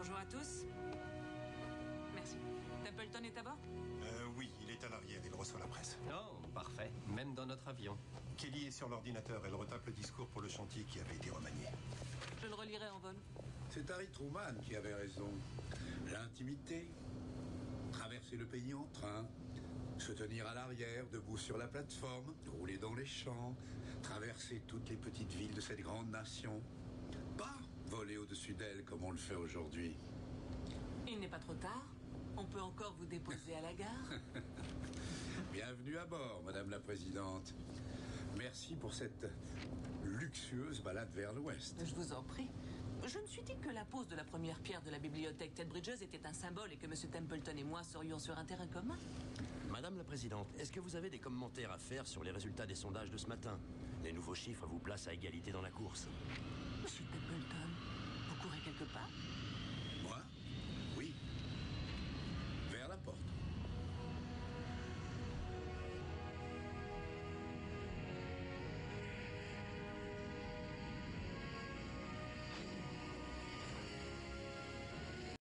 Bonjour à tous. Merci. Templeton est à bord? Oui, il est à l'arrière, il reçoit la presse. Oh, parfait. Même dans notre avion. Kelly est sur l'ordinateur, elle retape le discours pour le chantier qui avait été remanié. Je le relirai en vol. C'est Harry Truman qui avait raison. L'intimité, traverser le pays en train, se tenir à l'arrière, debout sur la plateforme, rouler dans les champs, traverser toutes les petites villes de cette grande nation. Pas voler au-dessus d'elle comme on le fait aujourd'hui. Il n'est pas trop tard. On peut encore vous déposer à la gare. Bienvenue à bord, Madame la Présidente. Merci pour cette luxueuse balade vers l'ouest. Je vous en prie. Je me suis dit que la pose de la première pierre de la bibliothèque Ted Bridges était un symbole et que M. Templeton et moi serions sur un terrain commun. Madame la Présidente, est-ce que vous avez des commentaires à faire sur les résultats des sondages de ce matin? Les nouveaux chiffres vous placent à égalité dans la course. M. Templeton